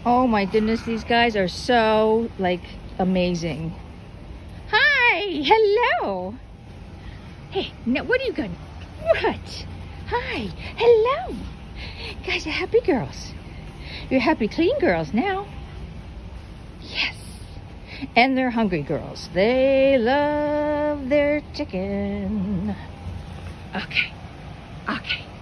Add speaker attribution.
Speaker 1: Oh my goodness, these guys are so, like, amazing. Hi, hello. Hey, now what are you going? What? Hi, hello. You guys are happy girls. You're happy, clean girls now. Yes. And they're hungry girls. They love their chicken. Okay. Okay.